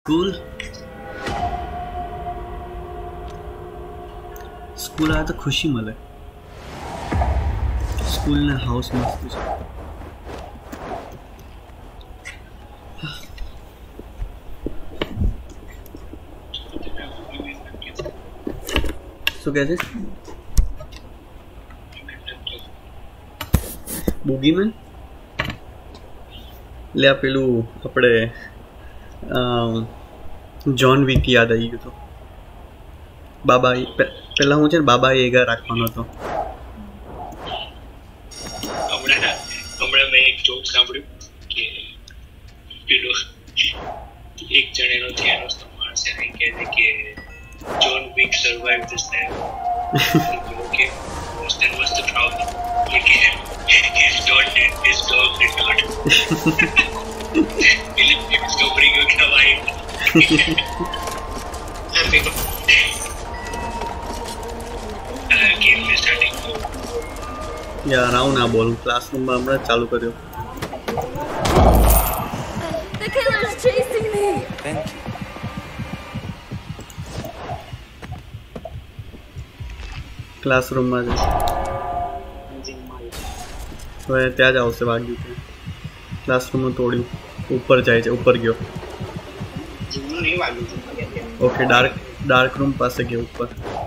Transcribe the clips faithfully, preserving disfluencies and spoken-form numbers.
School school आया तो खुशी मिले। स्कूल ने हाउस मस्त है। तो कैसे બુગીમેન લે આ પેલું આપણે જોન વીક યાદ આવી ગયું તો બાબા પેલા હું છે ને બાબા એગા રાખવાનો હતો હમણાં હમણાં મેં એક જોક સાંભળ્યું કે પેલો એક જણેનો થયાનો માણસ એને કહે છે કે John Wick survive this time okay then what's the problem? Like, his dog did, his dog did not. Philip is covering your kawaii. Game is starting. यार आऊँ ना बोलूँ क्लासरूम में हमने चालू करियो. The killer is chasing me. Thank you. Classroom में जा. तो ત્યાં જ આવશે વાગ્યું છે ક્લાસરૂમ નું તોડ્યું ઉપર જાય છે ઉપર ગયો જીમનું નહીં વાગ્યું ઓકે ડાર્ક ડાર્ક રૂમ પાસે ગયો ઉપર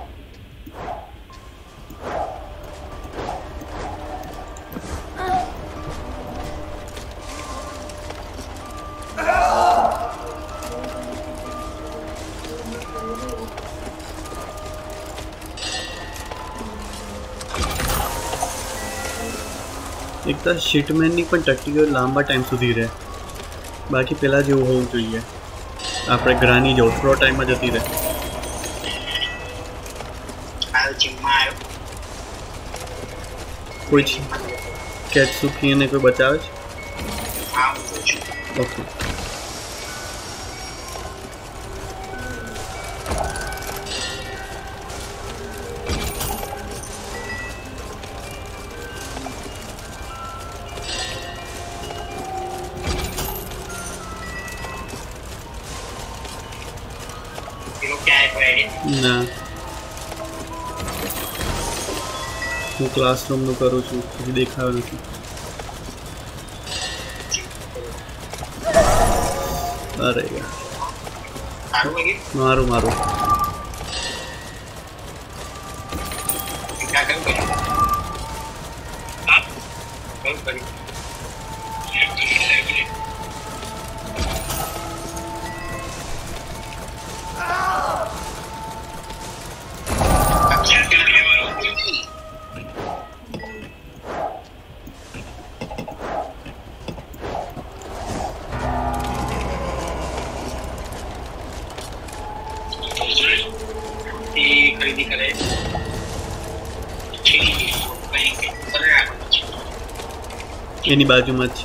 एक तो शीटमैन ની પણ ટકી ગયો લાંબા ટાઈમ સુધી રહે બાકી પેલા જેવું હોવું જોઈએ આપણે ગ્રાની જો થોડો ટાઈમમાં જતી રહે કોઈ કેટસુકી ને કોઈ બચાવે છે ઓકે ના હું ક્લાસરૂમનું કરું છું હજી દેખાયો નથી અરે યાર મારું મારું खरीदी करे એની બાજુમાં જ છે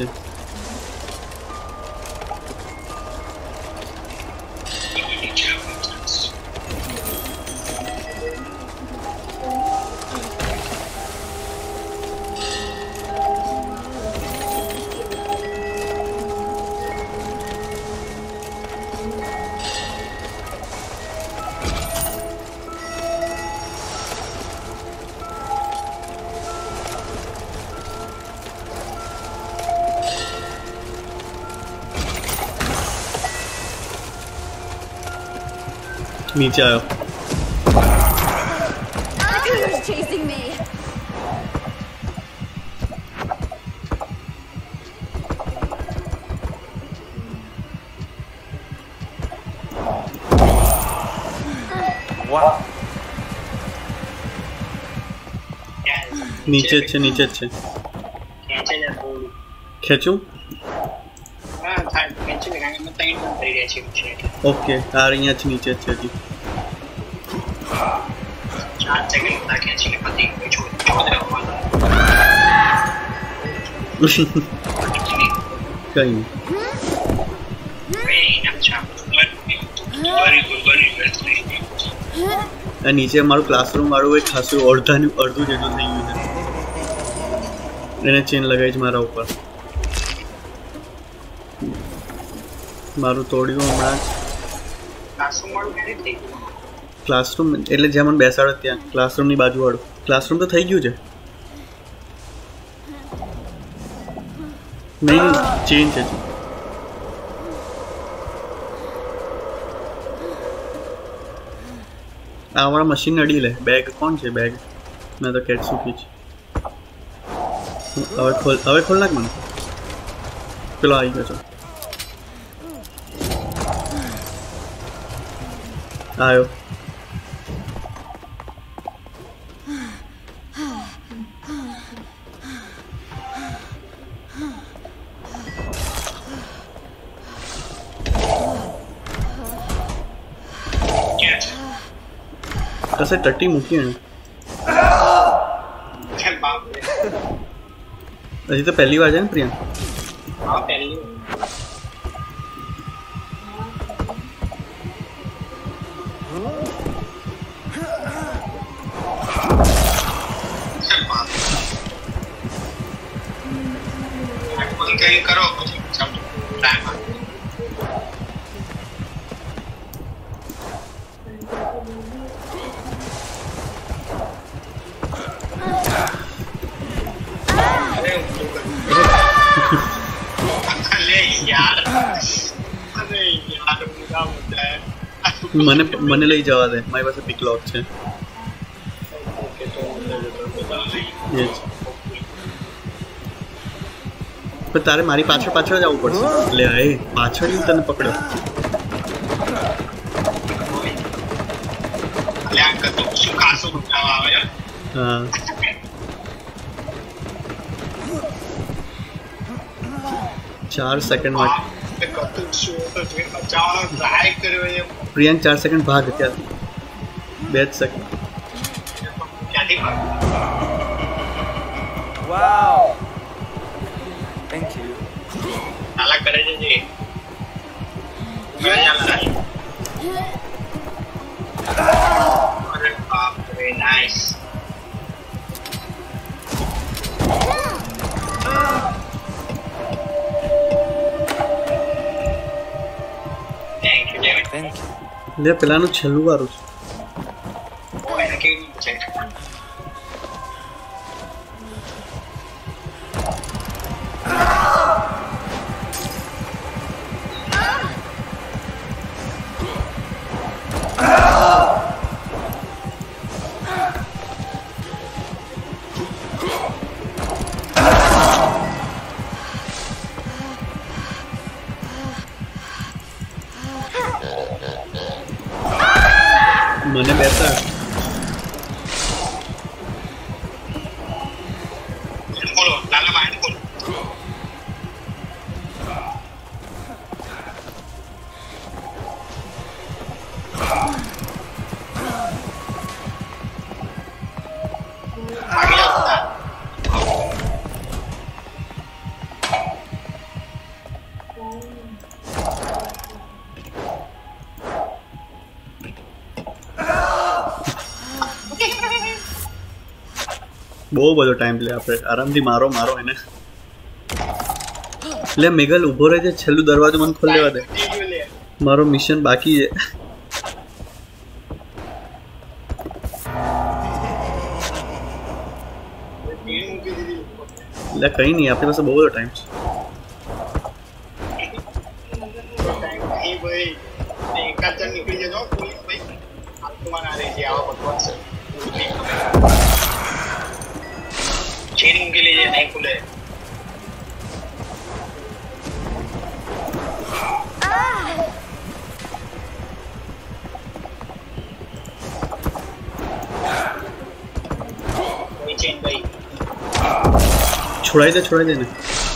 नीचे आयो chasing me. Wow. नीचे છે નીચે છે ખેંચું ઓકે આ અહીંયા જ નીચે છે હજી કઈ નહીં આ નીચે મારું ક્લાસરૂમ વાળું એક ખાસું અડધાનું અડધું જેટલું થઈ ગયું છે એને ચેન લગાવી છે મારા ઉપર મારું તોડ્યું હમણાં જ ક્લાસરૂમ વાળું ક્યારે થઈ ગયું? ક્લાસરૂમ એટલે જેમ મને બેસાડો ત્યાં ક્લાસરૂમની બાજુવાળું ક્લાસરૂમ તો થઈ ગયું છે. નહીં ચેન્જ છે. આ વાળા મશીન અડી લે. બેગ કોણ છે? બેગ મેં તો કેટ સૂકી છે. હવે ખોલ હવે ખોલ નાખ મને. પેલો આવી ગયો છે. આવ્યો. કસે ટટ્ટી મૂકી એને. હજી તો પહેલી વાર છે ને પ્રિયા? હા પહેલી. કઈ કરો પછી સમજો ટાઈમ મને મને લઈ જવા દે. મારી પાસે પિકલોક છે. પણ તારે મારી પાછળ પાછળ જવું પડશે. એટલે એ પાછળ તને પકડ્યો. હા ચાર સેકન્ડ માટે પ્રિયાંક ચાર સેકન્ડ ભાગ ત્યાંથી. બે જ સેકન્ડ. Wow. Thank you. નાલા કરે છે જે અરે બાપ રે nice. Thank you David. Thank you. લે પેલાનું છેલ્લું વારું છે. એને કેવી છે? મને બેસા બોલો લાલા માં બોલો. બહુ બધો ટાઈમ લે. આપણે આરામથી મારો મારો એને. લે મેઘલ ઊભો રહે છે. છેલ્લું દરવાજો મને ખોલી દેવા દે. મારો મિશન બાકી છે. એટલે કઈ નહીં આપણી પાસે બહુ બધો ટાઈમ છે. चेन मूकी लीजिए नहीं खुले. चेन भाई છોડાઈ દે છોડાઈ દે ને.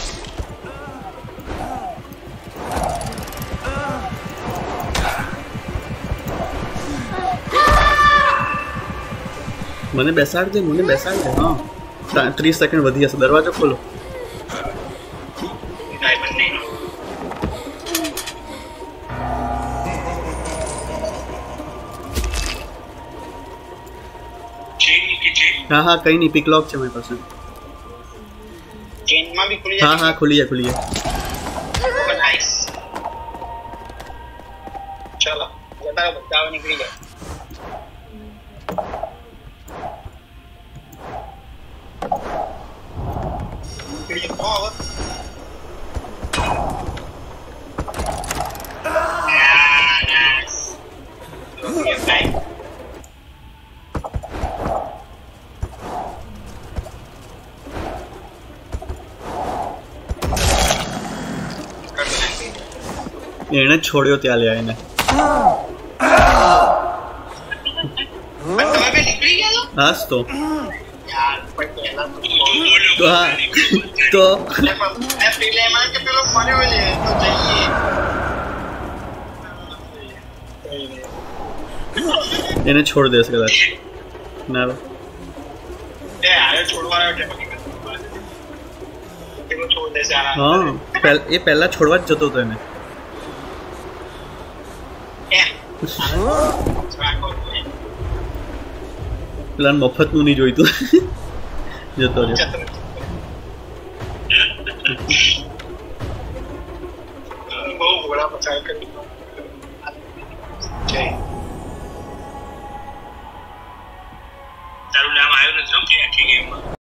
મને બેસાડ દે મને બેસાડ દે. હા ત્રીસ સેકન્ડ વધી જશે. દરવાજો ખોલો. હા હા કઈ નહીં. પિકલોક છે મારી પાસે. चेन में भी खुली હા હા ખુલી જાય ખુલી જાય. नाइस. चलो તારો બચાવ નીકળી જાય નીકળી જાય હવે એને છોડ્યો ત્યાં લે એને હાસ તો તો હા તો એને છોડ દેશે કદાચ ના હા એ પહેલા છોડવા જ જતો હતો એને પેલા મફત નું નહીં જોઈતું જતો રહ્યો બહુ ઘોડા પચાવ કરી તારું નામ આવ્યું નથી કે આખી ગેમમાં